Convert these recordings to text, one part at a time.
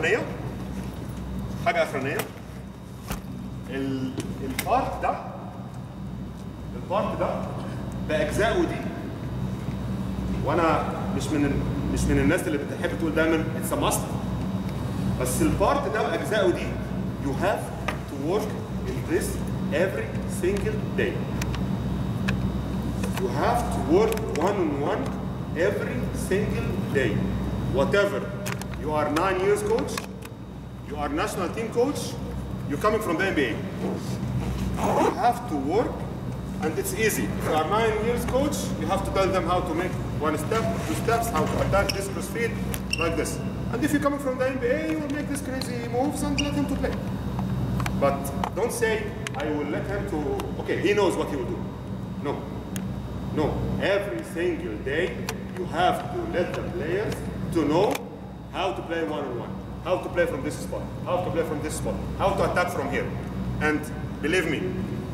اخرانيه البارت ده باجزائه دي، وانا مش من الناس اللي بتحب تقول دايما اتس ا ماست، بس البارت ده باجزائه دي you have to work in this every single day. You have to work one-on-one every single day. Whatever, you are 9 years coach, you are national team coach, you're coming from the NBA. You have to work, and it's easy. If you are 9 years coach, you have to tell them how to make 1 step, 2 steps, how to attack this crossfit, like this. And if you're coming from the NBA, you will make these crazy moves and let him to play. But don't say, I will let him to, okay, he knows what he will do. No. No, every single day, you have to let the players to know how to play one-on-one, how to play from this spot, how to play from this spot, how to attack from here. And believe me,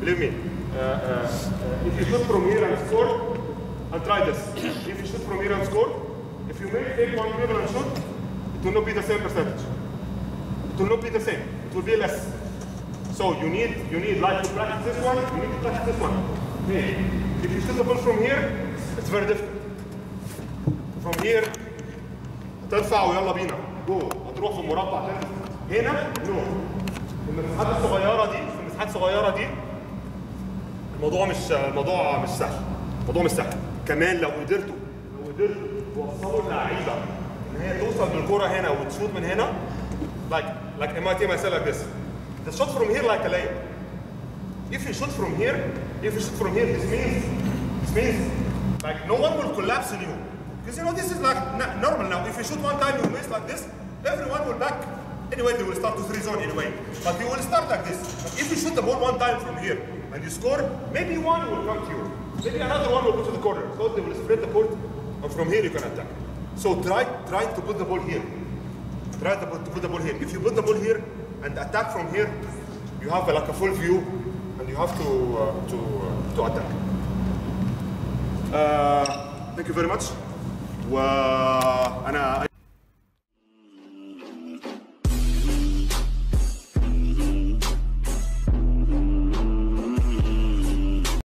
if you shoot from here and score, and try this. If you shoot from here and score, if you may take one dribble and shoot, it will not be the same percentage. It will not be the same. It will be less. So you need like to practice this one, you need to practice this one. Hey, if you shoot the ball from here, it's very different. From here, ترفع ويلا بينا. جو. هتروح في المربع تاني. هنا نو. المساحات الصغيرة دي الموضوع مش سهل. الموضوع مش سهل. كمان لو قدرتوا توصلوا اللعيبة ان هي توصل بالكرة هنا وتشوط من هنا like MIT myself like this. The shot from here like a layup. If you shoot from here, this means like no one will collapse on you. Because you know this is like normal now. If you shoot one time you miss like this, everyone will back. Anyway, they will start to 3-zone anyway. But you will start like this. But if you shoot the ball one time from here and you score, maybe one will come to you. Maybe another one will go to the corner. So they will spread the court, and from here you can attack. So try to put the ball here. Try to put the ball here. If you put the ball here and attack from here, you have like a full view, and you have to attack. Thank you very much. وأنا